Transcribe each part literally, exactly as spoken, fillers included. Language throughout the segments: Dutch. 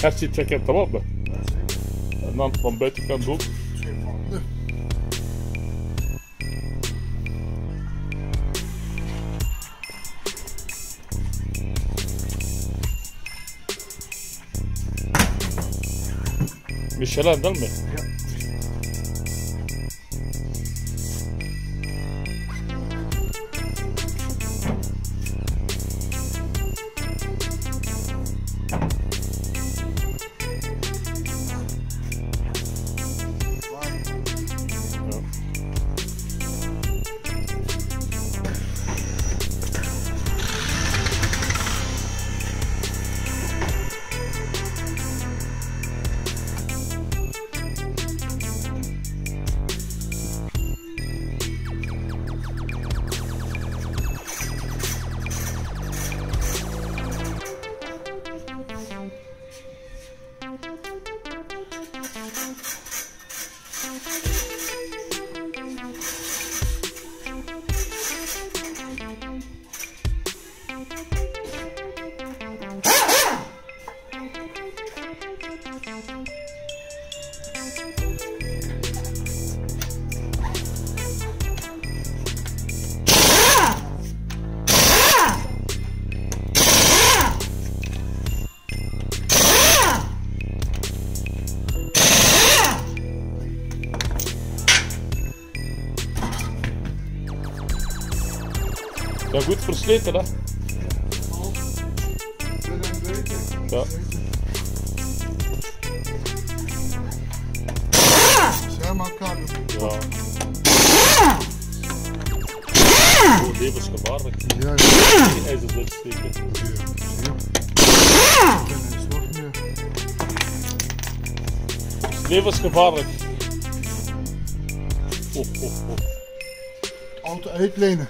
Hertje check het erop. En dan van buitenkant ook. Michelin dan mee? Ja. Ja, goed versleten hè? Ja. Zeg maar elkaar. Ja. Oh, levensgevaarlijk. Ja, ja. Die ijzers uitsteken. Levensgevaarlijk. Oh, oh, oh. Auto uitlenen.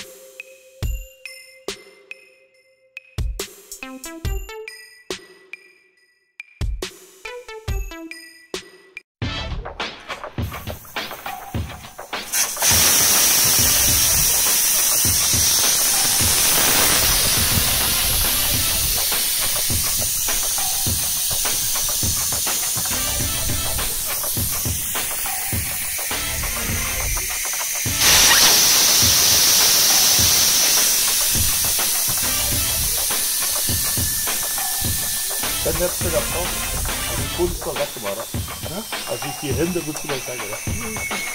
Dan heb je dat van. Als je voelt, zal dat maar. Ja? Als ik je hinder moet je dan zeggen. Hè.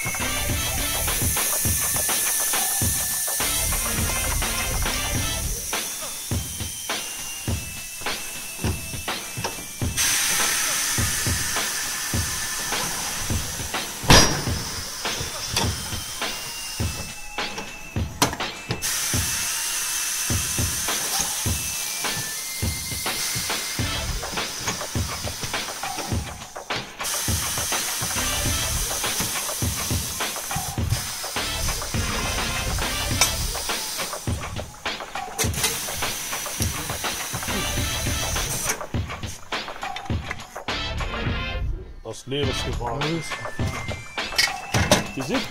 Dat is levensgevaarlijk. Je ziet?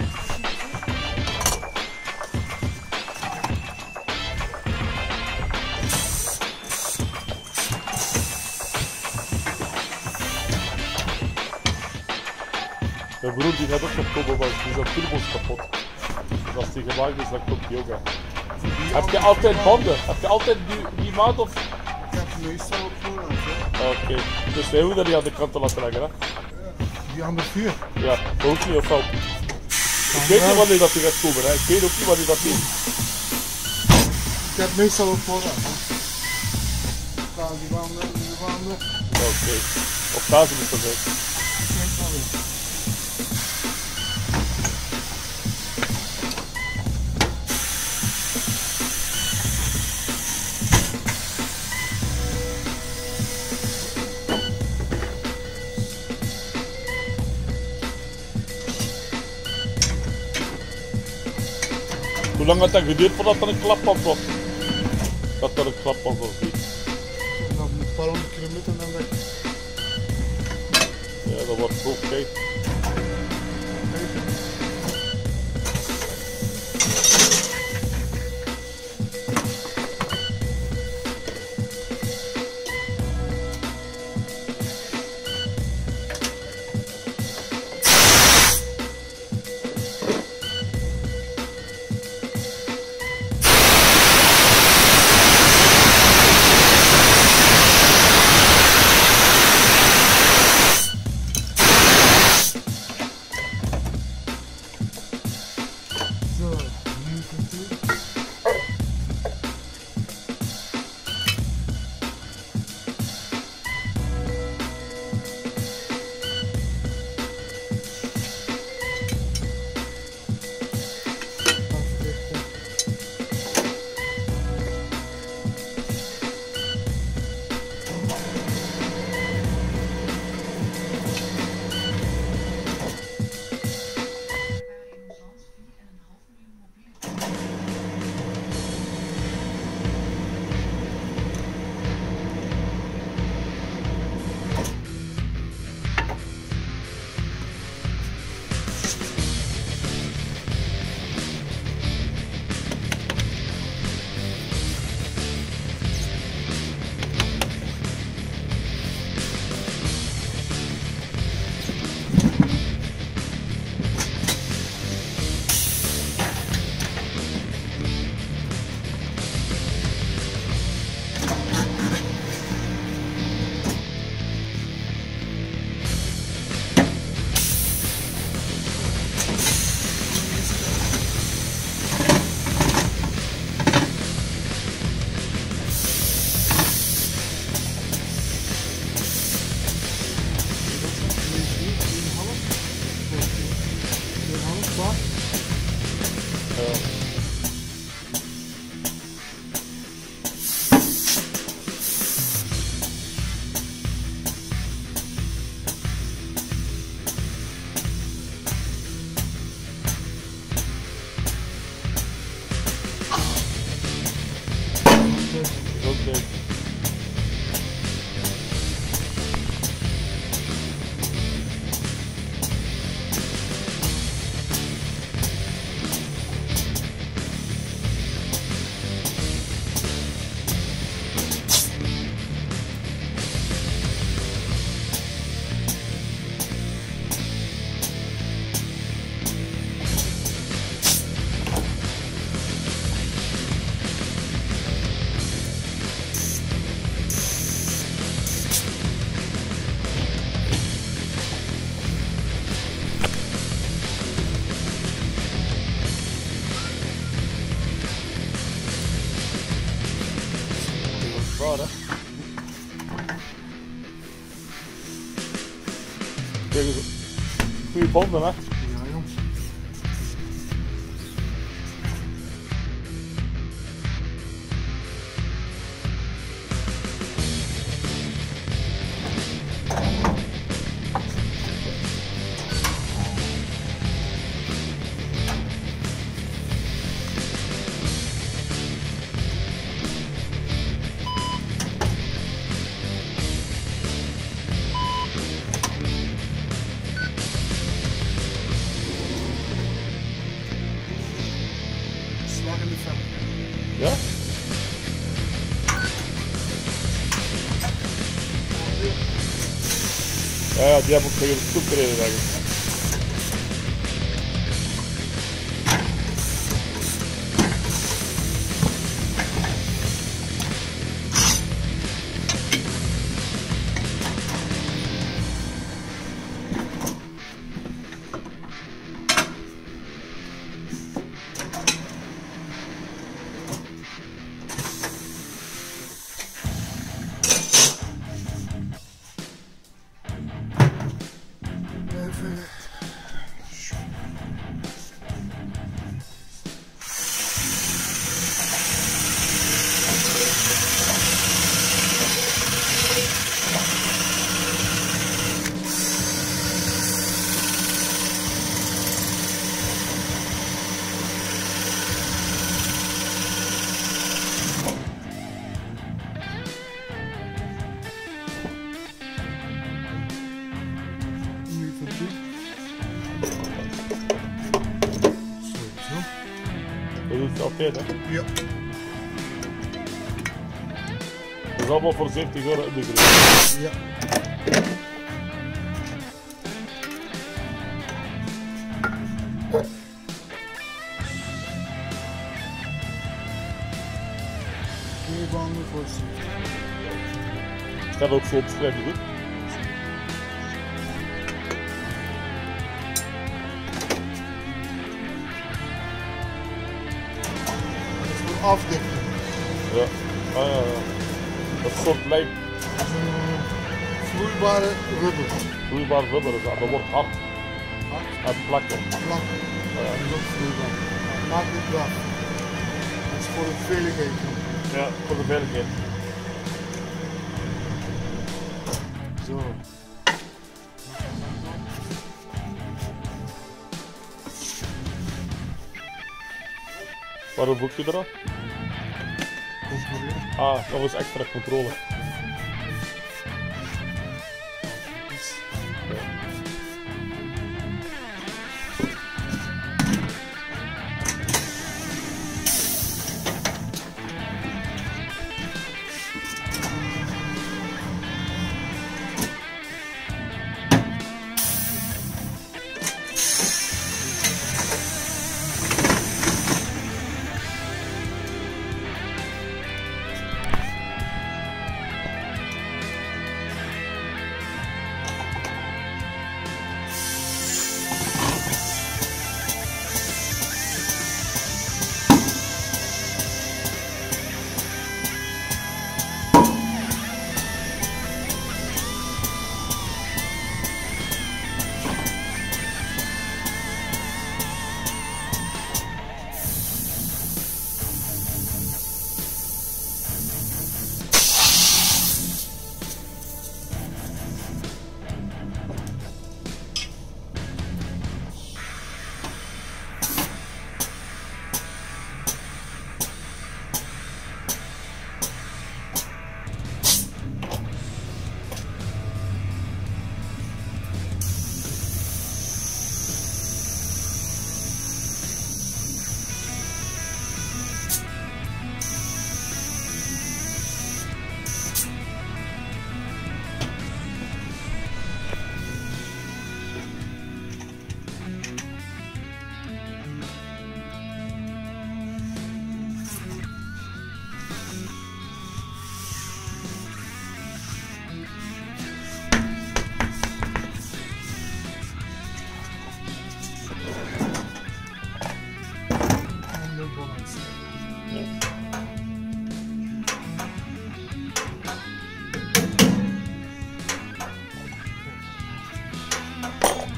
Mijn broer die gaat ook nog komen, want die zijn turbo's kapot. Dus als die gemaakt is, dan komt die ook aan. Heb je altijd banden? Heb je altijd die, die maat of? Ik heb meestal op voorhand. Oké, okay. Dus wij hoeven dat niet aan de kant te laten leggen, hè? Die andere vier. Ja, dat hoeft niet of wel. Ik weet niet wanneer dat die gaat komen, hè? Ik weet ook niet wanneer dat die. Ik heb meestal op voorhand. Gaan die wanden, die wanden. Oké, okay. Of gaan ze moeten zijn? Kijk maar weer. Hoe lang had dat geduurd voordat er een klapband was? Dat er een klapband was niet. En dan een paar honderd kilometer dan weg. Ja, dat wordt ook tijd. Kijk eens. Goeie banden, hè? Ja, jong. Slag in de vel. Ja? Ja, ja, die hebben ook tegen de stoep gereden, denk ik. Even. Dat doet het altijd, hè? Ja. Dat is allemaal voor zeventig euro in de grond. Ja. Vier banden voor zeventig. Staat ook zo opgeschreven, goed? Afdikken. Ja. Ah, ja, ja. Dat is een soort lijm. Dat is een vloeibare rubber. Vloeibaar rubber is dat. Dat wordt hard. Hard. En plakken. Plakken. Ja. Dat is ook vloeibaar. Maak dit weg. Dat is voor de veiligheid. Ja, voor de veiligheid. Zo. Waarom boek je eraf? Controleren. Ah, dat was extra controle.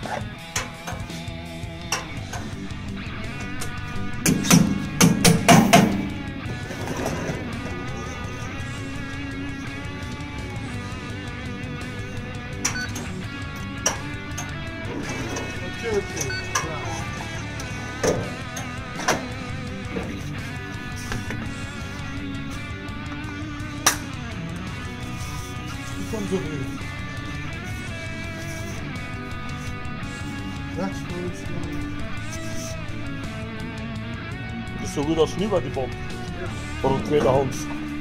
Oké, oké. Ja. Die komt zo erin. Rechts voor het Het is zo goed als nieuw uit die band. Voor een tweedehands.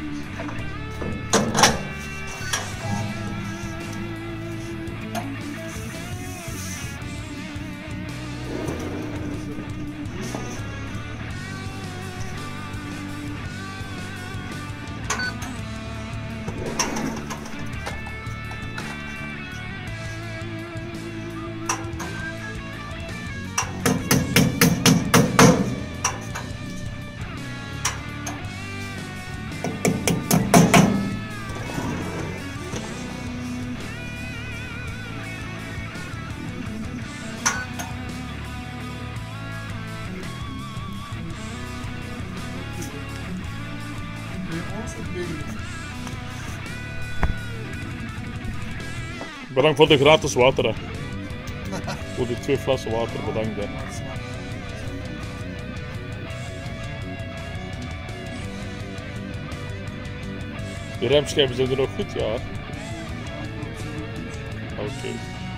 Bedankt voor de gratis water. Hè. Voor de twee flessen water, bedankt. Hè. De remschijven zijn er nog goed, ja. Oké. Okay.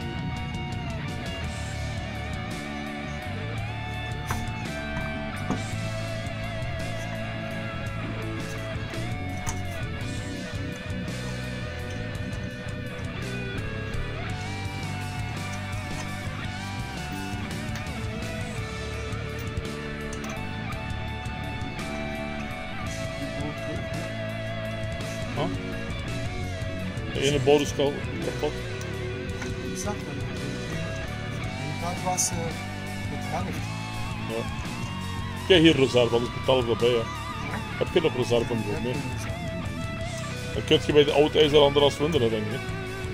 Huh? De ene boot is kapot. Ik zag dat. Dat was uh, het helft. Ja. Kijk hier reserve, anders betaal ik erbij. Hè. Heb je nog reserve voor meer? Dan kun je bij de oud ijzer anderhalf winderen, denk ik.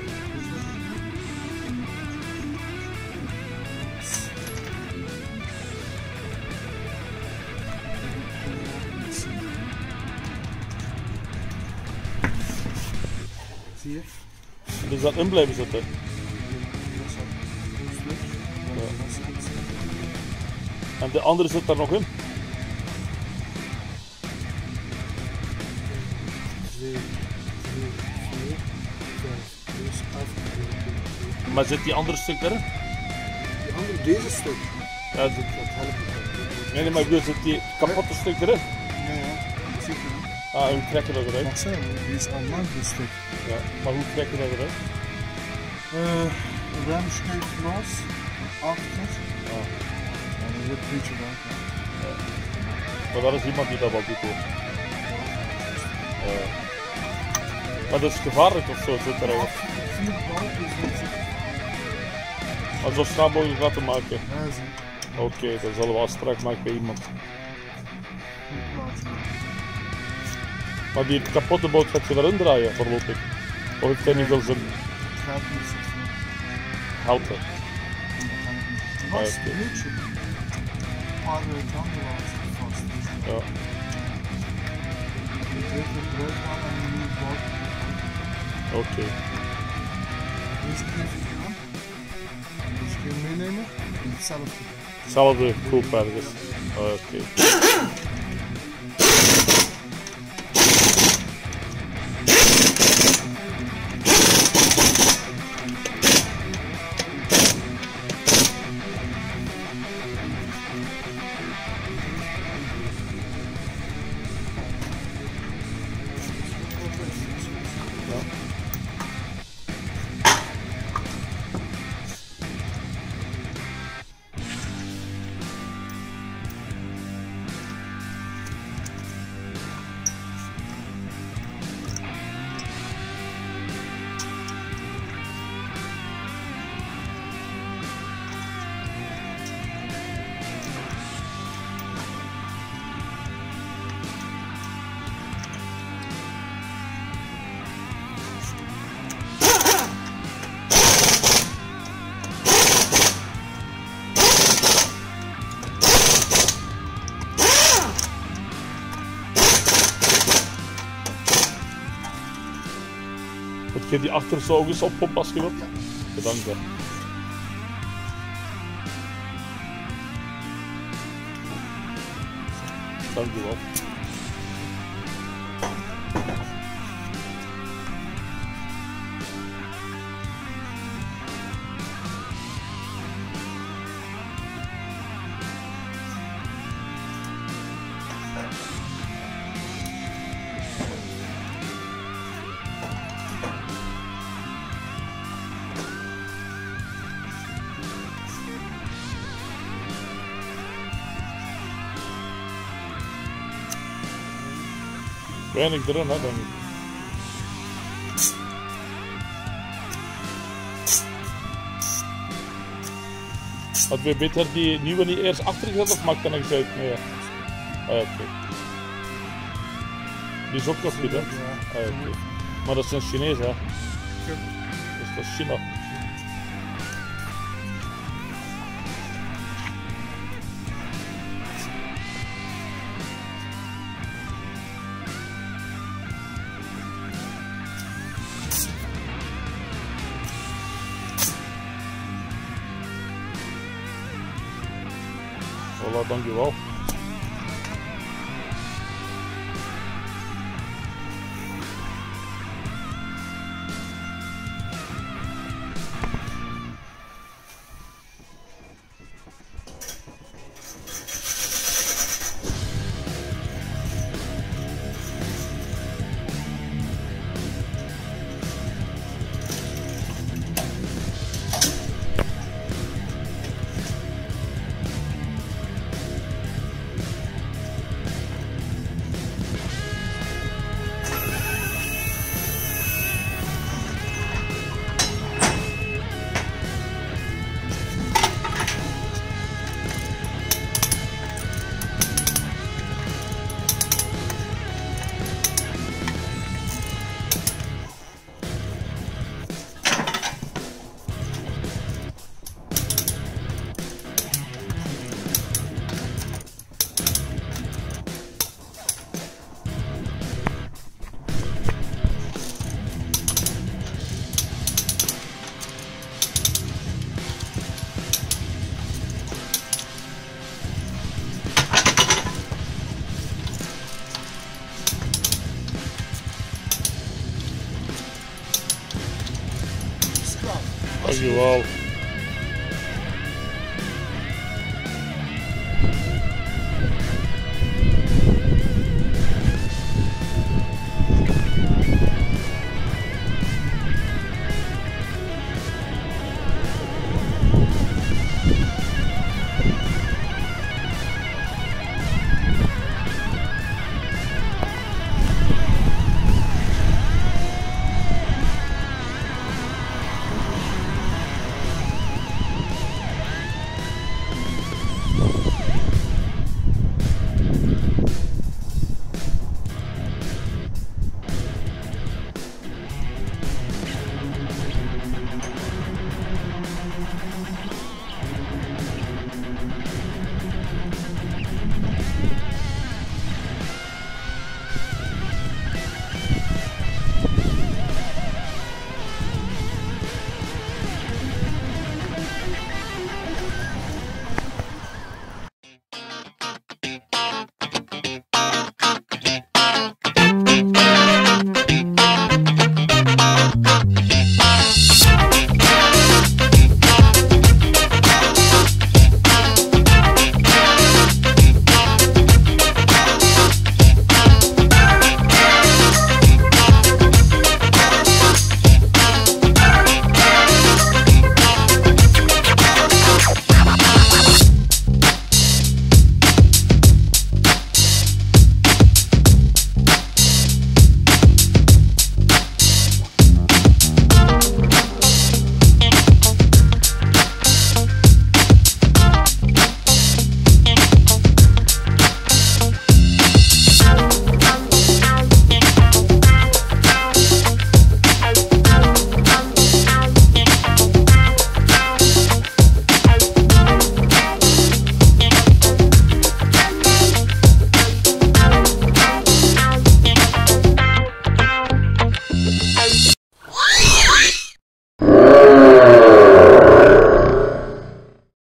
Zie je? Dus dat in blijven zitten. Ja. En de andere zit daar nog in. twee, drie, vier, vijf, zes, acht. Maar zit die andere stuk erin? Die andere, deze stuk. Ja, zit... Dat helpt. Nee, nee, maar ik bedoel, zit die kapotte stuk erin? Ja, ja. Dat zie je niet. Ah, hoe trek je dat eruit? Mag zijn, die is al lang dit stuk. Ja, maar hoe trek je dat eruit? Uh, remscheef los, achter. Ah. En dan wordt een beetje weg. Ja. Maar dat is iemand die dat wel doet hoor. Ja. Maar dat is gevaarlijk of zo, zit eruit. Vier balkjes dat zit. Als we snel mogelijk laten maken. Ja, zie. Oké, okay, dan zullen we afspraak maken bij iemand. Goed plaatsen. Maar die kapotte boot gaat je erin draaien voorlopig. Of heeft hij niet veel zin? Het gaat niet zoveel. Helpen. Het was Ja, een beetje. Een paar tanden was het vast. Ja. Ik weet het eruit halen en een nieuw balk. Oké. Okay. Deze keer gedaan. Dus kun je meenemen. Hetzelfde. Hetzelfde koop ergens. Oké. Okay. Kun je die achter zo eens oppompen als je wilt? Ja. Bedankt hè. Dankjewel. Weinig erin, hè, denk ik. Had we beter die nieuwe niet eerst achtergezet of maakt dat niks uit? Nee. Ah, ja, oké. Die is ook nog goed, hè? Ah, ja, oké. Maar dat is een Chinees, hè? Dus dat is China. Voilà, dankjewel. Dankjewel.